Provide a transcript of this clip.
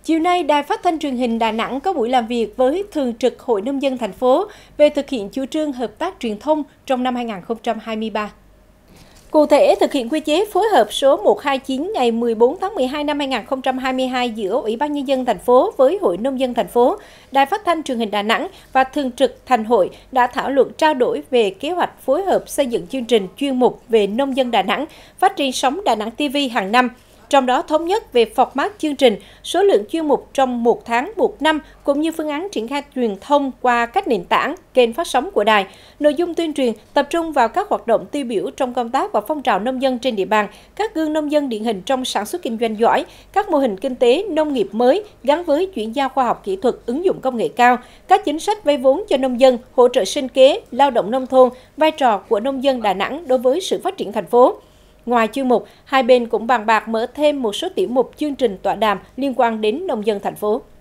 Chiều nay, Đài Phát thanh Truyền hình Đà Nẵng có buổi làm việc với Thường trực Hội Nông dân thành phố về thực hiện chủ trương hợp tác truyền thông trong năm 2023. Cụ thể, thực hiện quy chế phối hợp số 129 ngày 14 tháng 12 năm 2022 giữa Ủy ban Nhân dân thành phố với Hội Nông dân thành phố, Đài Phát thanh Truyền hình Đà Nẵng và Thường trực Thành hội đã thảo luận trao đổi về kế hoạch phối hợp xây dựng chương trình chuyên mục về nông dân Đà Nẵng, phát trên sóng Đà Nẵng TV hàng năm. Trong đó thống nhất về format chương trình, số lượng chuyên mục trong một tháng, một năm, cũng như phương án triển khai truyền thông qua các nền tảng, kênh phát sóng của đài. Nội dung tuyên truyền tập trung vào các hoạt động tiêu biểu trong công tác và phong trào nông dân trên địa bàn, các gương nông dân điển hình trong sản xuất kinh doanh giỏi, các mô hình kinh tế nông nghiệp mới gắn với chuyển giao khoa học kỹ thuật, ứng dụng công nghệ cao, các chính sách vay vốn cho nông dân, hỗ trợ sinh kế, lao động nông thôn, vai trò của nông dân Đà Nẵng đối với sự phát triển thành phố. Ngoài chuyên mục, hai bên cũng bàn bạc mở thêm một số tiểu mục chương trình tọa đàm liên quan đến nông dân thành phố.